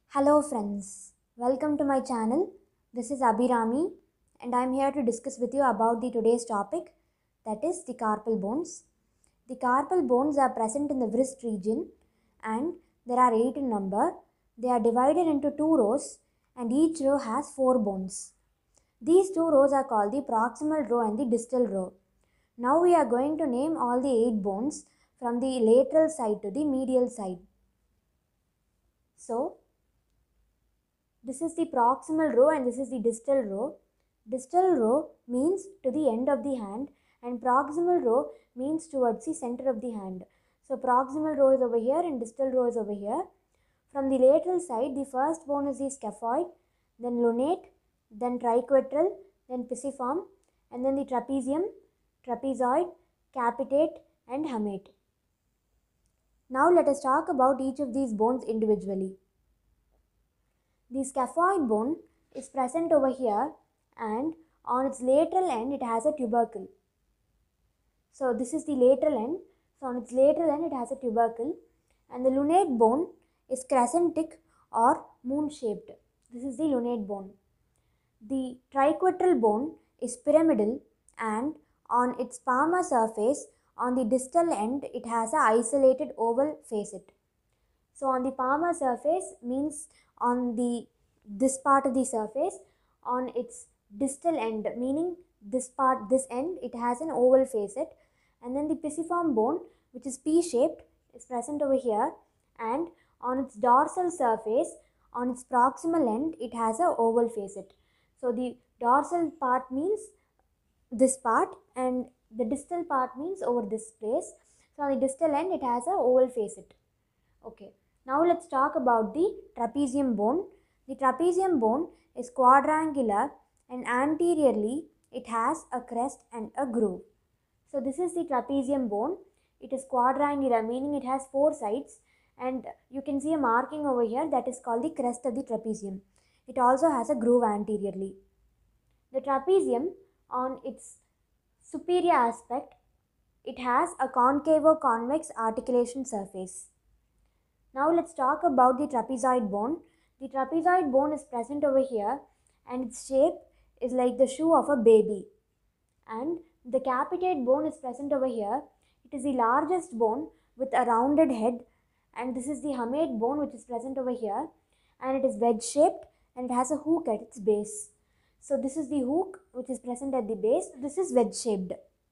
Hello friends, welcome to my channel. This is Abhirami and I am here to discuss with you about the today's topic, that is the carpal bones. The carpal bones are present in the wrist region and there are 8 in number. They are divided into 2 rows and each row has 4 bones. These 2 rows are called the proximal row and the distal row. Now we are going to name all the 8 bones from the lateral side to the medial side. So, this is the proximal row and this is the distal row. Distal row means to the end of the hand and proximal row means towards the center of the hand. So proximal row is over here and distal row is over here. From the lateral side, the first bone is the scaphoid, then lunate, then triquetral, then pisiform, and then the trapezium, trapezoid, capitate, and hamate. Now let us talk about each of these bones individually. The scaphoid bone is present over here and on its lateral end it has a tubercle. So this is the lateral end. So on its lateral end it has a tubercle, and the lunate bone is crescentic or moon shaped. This is the lunate bone. The triquetral bone is pyramidal and on its palmar surface on the distal end it has an isolated oval facet. So on the palmar surface means on this part of the surface, on its distal end, meaning this end, it has an oval facet, and then the pisiform bone, which is P-shaped, is present over here, and on its dorsal surface, on its proximal end, it has a oval facet. So the dorsal part means this part, and the distal part means over this place. So on the distal end, it has a oval facet. Okay. Now let's talk about the trapezium bone. The trapezium bone is quadrangular and anteriorly it has a crest and a groove. So this is the trapezium bone. It is quadrangular, meaning it has 4 sides, and you can see a marking over here that is called the crest of the trapezium. It also has a groove anteriorly. The trapezium, on its superior aspect, it has a concavo-convex articulation surface. Now let's talk about the trapezoid bone. The trapezoid bone is present over here and its shape is like the shoe of a baby. And the capitate bone is present over here. It is the largest bone with a rounded head, and this is the hamate bone which is present over here, and it is wedge shaped and it has a hook at its base. So this is the hook which is present at the base. This is wedge shaped.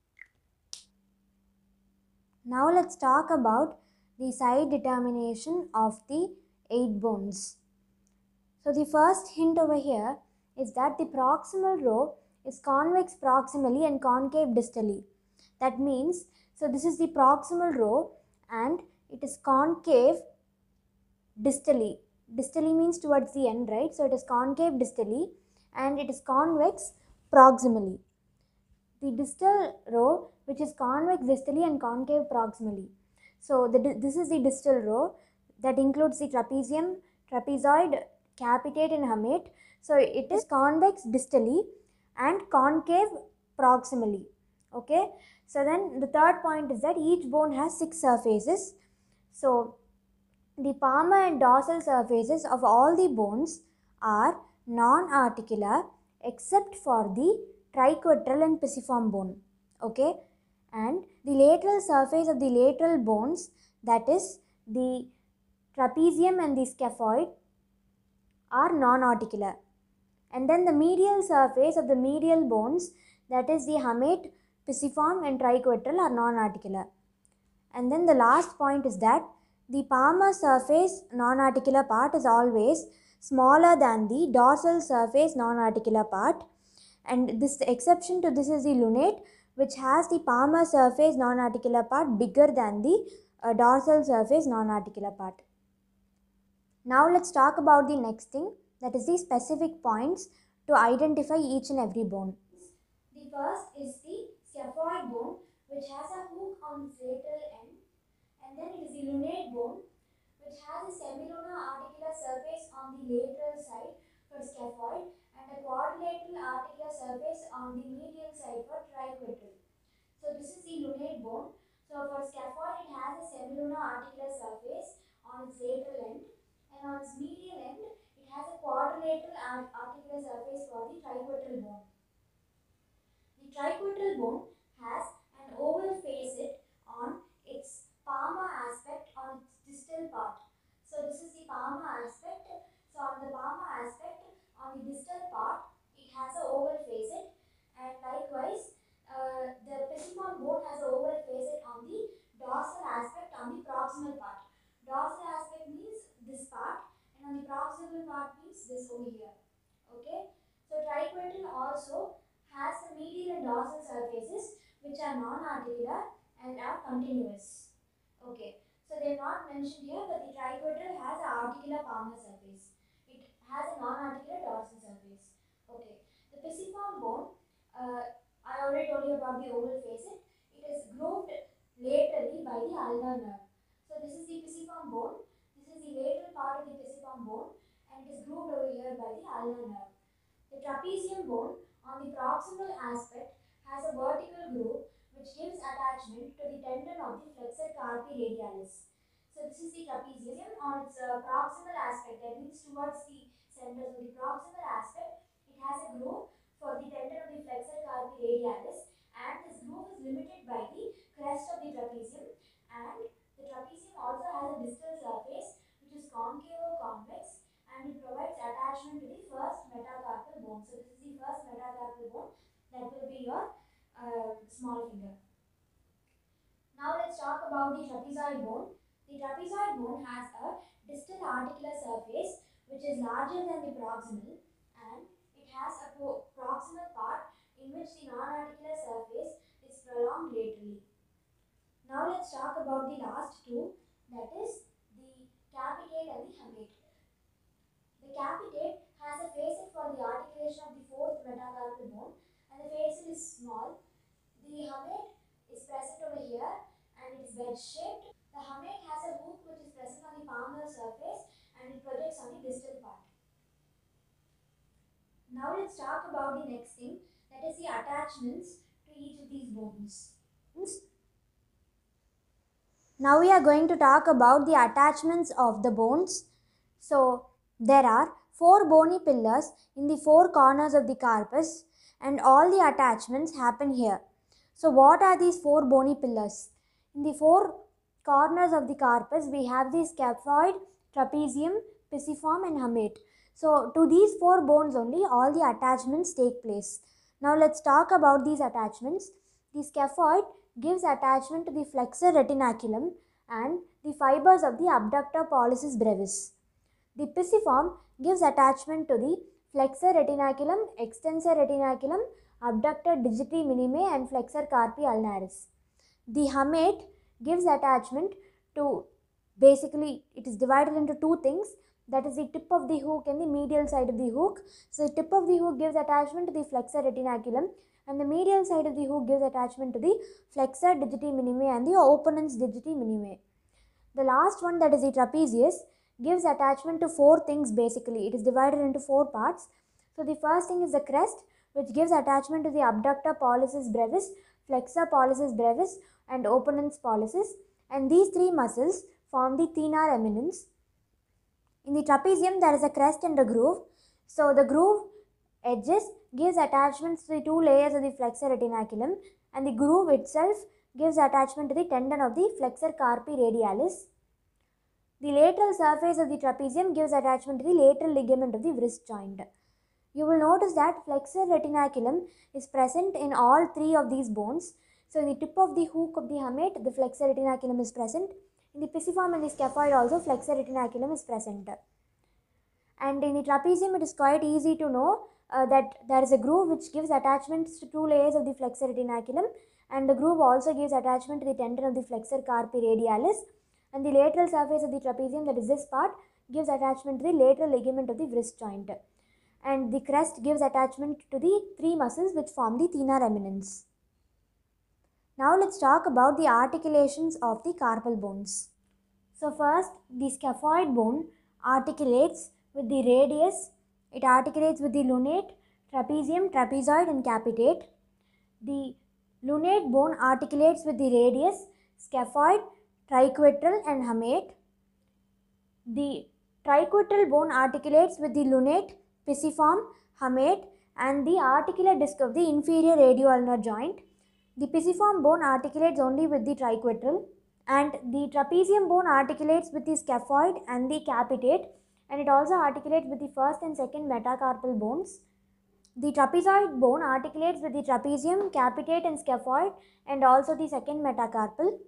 Now let's talk about the side determination of the 8 bones. So the first hint over here is that the proximal row is convex proximally and concave distally. That means, so this is the proximal row and it is concave distally. Distally means towards the end, right? So it is concave distally and it is convex proximally. The distal row, which is convex distally and concave proximally. So this is the distal row that includes the trapezium, trapezoid, capitate and hamate. So it is convex distally and concave proximally. Okay. So then the third point is that each bone has 6 surfaces. So the palmar and dorsal surfaces of all the bones are non-articular except for the triquetral and pisiform bone. Okay, and the lateral surface of the lateral bones, that is the trapezium and the scaphoid, are non-articular. And then the medial surface of the medial bones, that is the hamate, pisiform and triquetral, are non-articular. And then the last point is that the palmar surface non-articular part is always smaller than the dorsal surface non-articular part, and this exception to this is the lunate, which has the palmar surface non-articular part bigger than the dorsal surface non-articular part. Now let's talk about the next thing, that is the specific points to identify each and every bone. The first is the scaphoid bone, which has a hook on its lateral end, and then it is the lunate bone, which has a semilunar articular surface on the lateral side for scaphoid and a quadrilateral articular surface on the medial side for triquetral. So this is the lunate bone. So for scaphoid, it has a semilunar articular surface on its lateral end, and on its medial end articular surface for the triquetral bone. The triquetral bone has an oval facet on its palmar aspect on its distal part. So this is the palmar aspect. So on the palmar aspect on the distal part, it has an oval facet, and likewise the pisiform bone has an oval facet on the dorsal aspect on the proximal part. Dorsal aspect means this part, and on the proximal part means this over here. Okay. So triquetral also has the medial and dorsal surfaces which are non-articular and are continuous. Okay, so they are not mentioned here, but the triquetral has an articular palmar surface. It has a non-articular dorsal surface. Okay, the pisiform bone, I already told you about the oval facet. It is grooved laterally by the ulnar nerve. So this is the pisiform bone. This is the lateral part of the pisiform bone, and it is grooved over here by the ulnar nerve. The trapezium bone on the proximal aspect has a vertical groove which gives attachment to the tendon of the flexor carpi radialis. So this is the trapezium on its proximal aspect, that means towards the center. So the proximal aspect, it has a groove for the tendon of the flexor carpi radialis, and this groove is limited by the crest of the trapezium, and the trapezium also has a distal surface which is concave or convex, and it provides attachment to the first metacarpal bone. So this is the first metacarpal bone, that will be your small finger. Now let's talk about the trapezoid bone. The trapezoid bone has a distal articular surface which is larger than the proximal, and it has a proximal part in which the non-articular surface is prolonged laterally. Now let's talk about the last two, that is the capitate and the hamate. The capitate has a facet for the articulation of the fourth metacarpal bone, and the facet is small. The hamate is present over here, and it is wedge shaped. The hamate has a hook which is present on the palmar surface, and it projects on the distal part. Now let's talk about the next thing, that is the attachments to each of these bones. Now we are going to talk about the attachments of the bones. So there are 4 bony pillars in the 4 corners of the carpus, and all the attachments happen here. So what are these 4 bony pillars? In the 4 corners of the carpus, we have the scaphoid, trapezium, pisiform and hamate. So to these 4 bones only all the attachments take place. Now let's talk about these attachments. The scaphoid gives attachment to the flexor retinaculum and the fibers of the abductor pollicis brevis. The pisiform gives attachment to the flexor retinaculum, extensor retinaculum, abductor digiti minime and flexor carpi ulnaris. The hamate gives attachment to, basically it is divided into 2 things, that is the tip of the hook and the medial side of the hook. So the tip of the hook gives attachment to the flexor retinaculum, and the medial side of the hook gives attachment to the flexor digiti minime and the opponens digiti minime. The last one, that is the trapezius, gives attachment to 4 things basically. It is divided into 4 parts. So the first thing is the crest, which gives attachment to the abductor pollicis brevis, flexor pollicis brevis and opponens pollicis, and these 3 muscles form the thenar eminence. In the trapezium there is a crest and a groove. So the groove edges gives attachments to the 2 layers of the flexor retinaculum, and the groove itself gives attachment to the tendon of the flexor carpi radialis. The lateral surface of the trapezium gives attachment to the lateral ligament of the wrist joint. You will notice that flexor retinaculum is present in all 3 of these bones. So in the tip of the hook of the hamate, the flexor retinaculum is present. In the pisiform and the scaphoid also flexor retinaculum is present. And in the trapezium it is quite easy to know that there is a groove which gives attachments to 2 layers of the flexor retinaculum, and the groove also gives attachment to the tendon of the flexor carpi radialis, and the lateral surface of the trapezium, that is this part, gives attachment to the lateral ligament of the wrist joint, and the crest gives attachment to the 3 muscles which form the thenar eminence. Now let's talk about the articulations of the carpal bones. So first, the scaphoid bone articulates with the radius, it articulates with the lunate, trapezium, trapezoid and capitate. The lunate bone articulates with the radius, scaphoid, triquetral and hamate. The triquetral bone articulates with the lunate, pisiform, hamate, and the articular disc of the inferior radioulnar joint. The pisiform bone articulates only with the triquetral, and the trapezium bone articulates with the scaphoid and the capitate, and it also articulates with the first and second metacarpal bones. The trapezoid bone articulates with the trapezium, capitate, and scaphoid, and also the second metacarpal.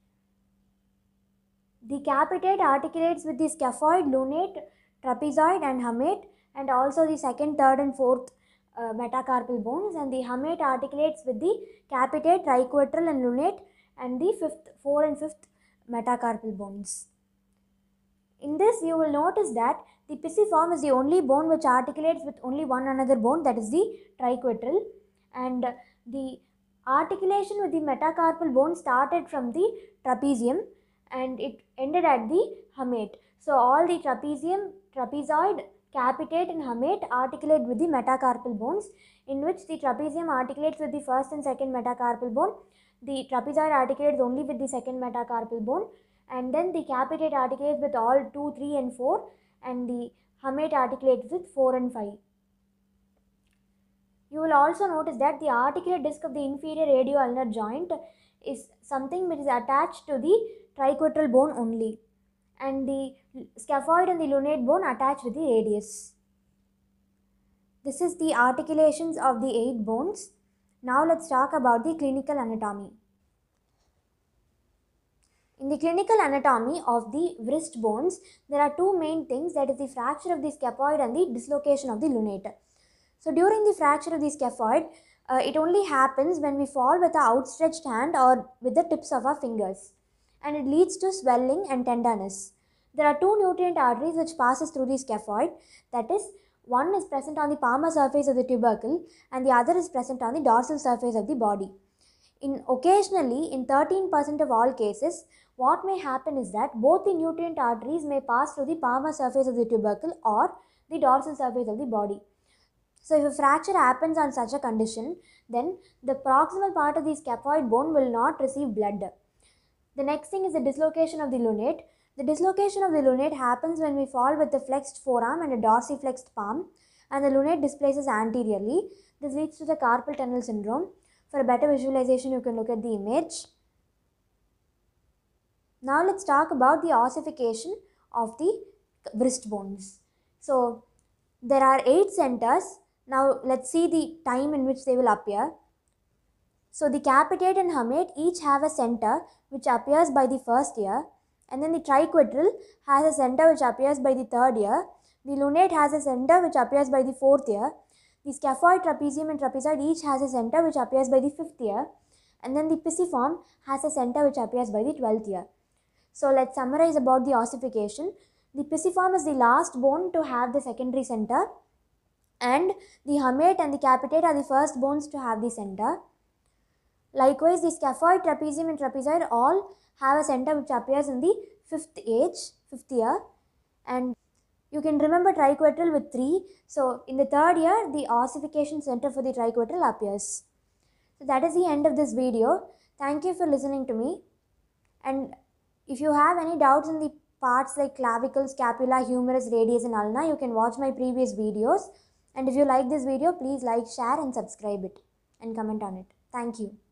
The capitate articulates with the scaphoid, lunate, trapezoid, and hamate, and also the second, third, and fourth metacarpal bones. And the hamate articulates with the capitate, triquetral, and lunate, and the fourth and fifth metacarpal bones. In this, you will notice that the pisiform is the only bone which articulates with only one another bone, that is the triquetral, and the articulation with the metacarpal bone started from the trapezium and it ended at the hamate. So all the trapezium, trapezoid, capitate, and hamate articulate with the metacarpal bones, in which the trapezium articulates with the first and second metacarpal bone, the trapezoid articulates only with the second metacarpal bone, and then the capitate articulates with all 2, 3, and 4, and the hamate articulates with 4 and 5. You will also notice that the articular disc of the inferior radioulnar joint is something which is attached to the triquetral bone only, and the scaphoid and the lunate bone attach with the radius. This is the articulations of the 8 bones. Now let's talk about the clinical anatomy. In the clinical anatomy of the wrist bones, there are two main things, that is the fracture of the scaphoid and the dislocation of the lunate. So during the fracture of the scaphoid, it only happens when we fall with our outstretched hand or with the tips of our fingers, and it leads to swelling and tenderness. There are two nutrient arteries which passes through the scaphoid, that is, one is present on the palmar surface of the tubercle and the other is present on the dorsal surface of the body. Occasionally, in 13% of all cases, what may happen is that both the nutrient arteries may pass through the palmar surface of the tubercle or the dorsal surface of the body. So if a fracture happens on such a condition, then the proximal part of the scaphoid bone will not receive blood. The next thing is the dislocation of the lunate. The dislocation of the lunate happens when we fall with a flexed forearm and a dorsiflexed palm, and the lunate displaces anteriorly. This leads to the carpal tunnel syndrome. For a better visualization, you can look at the image. Now let's talk about the ossification of the wrist bones. So there are 8 centers. Now let's see the time in which they will appear. So the capitate and hamate each have a center which appears by the first year, and then the triquetral has a center which appears by the third year. The lunate has a center which appears by the fourth year. The scaphoid, trapezium, and trapezoid each has a center which appears by the 5th year, and then the pisiform has a center which appears by the 12th year. So let's summarize about the ossification. The pisiform is the last bone to have the secondary center, and the hamate and the capitate are the first bones to have the center. Likewise, the scaphoid, trapezium, and trapezoid all have a center which appears in the 5th year, and you can remember triquetral with 3. So in the 3rd year, the ossification center for the triquetral appears. So that is the end of this video. Thank you for listening to me. And if you have any doubts in the parts like clavicle, scapula, humerus, radius, and ulna, you can watch my previous videos. And if you like this video, please like, share, and subscribe it and comment on it. Thank you.